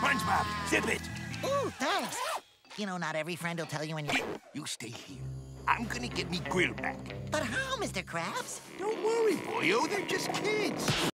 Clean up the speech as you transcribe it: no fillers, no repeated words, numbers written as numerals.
SpongeBob, zip it. Ooh, thanks. You know, not every friend will tell you when you... You stay here. I'm gonna get me grill back. But how, Mr. Krabs? Don't worry, boyo. They're just kids.